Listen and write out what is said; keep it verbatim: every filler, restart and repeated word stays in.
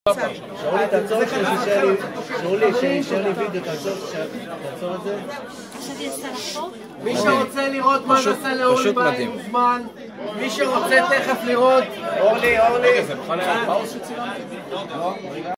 שאולי תעצור את זה, שאולי, שרלי וידאו, תעצור את זה. מי שרוצה לראות מה נעשה לאורלי בעלי מוזמן, מי שרוצה תכף לראות, אורלי, אורלי.